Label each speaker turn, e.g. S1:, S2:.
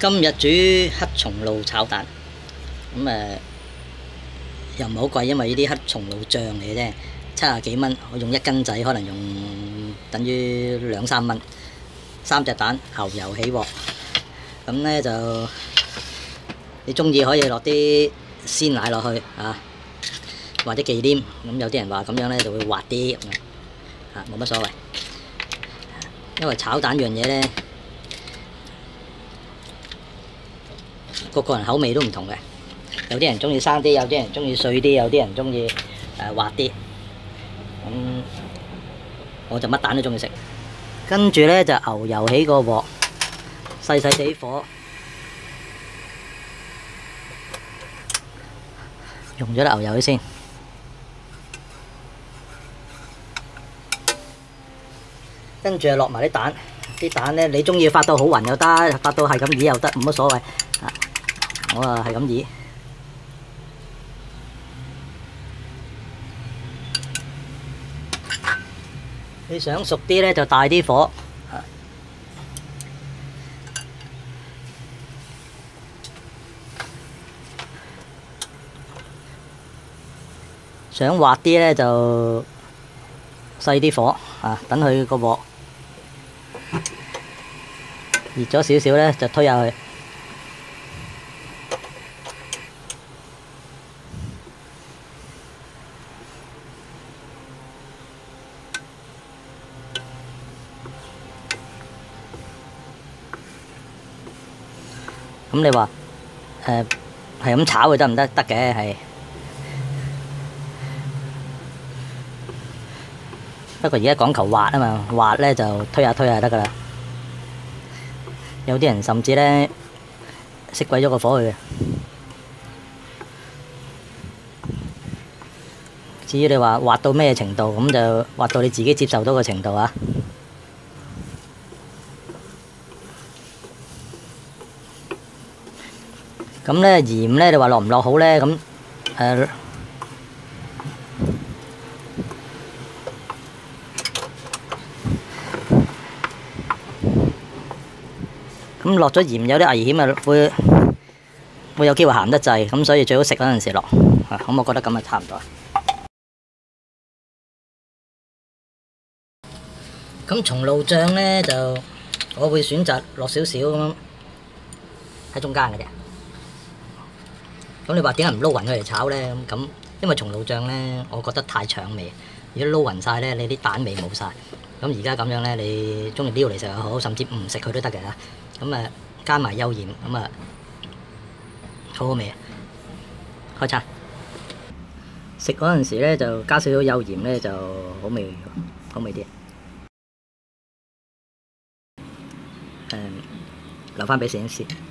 S1: 今日煮黑松露炒蛋，咁又唔係好貴，因為呢啲黑松露醬嚟嘅啫，70幾蚊，我用1斤仔，可能用等於2、3蚊。3隻蛋，牛油起鑊，咁呢就你中意可以落啲鮮奶落去啊，或者忌廉，咁有啲人話咁樣呢就會滑啲，冇乜所謂。因為炒蛋樣嘢呢，個人口味都唔同嘅，有啲人中意生啲，有啲人中意碎啲，有啲人中意滑啲，咁我就乜蛋都中意食。跟住呢就牛油起個鑊，細細地火，用咗啲牛油先，跟住落埋啲蛋。啲蛋呢，你中意發到好勻又得，發到係咁易又得，冇乜所謂。我係咁易。你想熟啲呢，就大啲火。想滑啲呢，就細啲火。等佢個鑊熱咗少少呢，就推下去。咁你話係咁炒佢得唔得？得嘅係，不過而家講求滑啊嘛，滑呢就推下就得噶啦。有啲人甚至呢熄鬼咗個火去嘅。至於你話滑到咩程度，咁就滑到你自己接受到個程度啊。咁呢鹽呢，你話落唔落好呢？咁咁落咗鹽有啲危險啊，會有機會鹹得滯，咁所以最好食嗰陣時落。咁我覺得咁就差唔多。咁松露醬呢，就我會選擇落少少咁喺中間嘅啫。咁你話點解唔撈勻佢嚟炒呢？咁因為松露醬呢，我覺得太搶味。如果撈勻晒呢，你啲蛋味冇晒。咁而家咁樣呢，你中意撩嚟食又好，甚至唔食佢都得嘅嚇。咁加埋幼鹽，咁好好味啊！開餐食嗰陣時呢，就加少少幼鹽呢，就好味啲。留翻俾攝影師。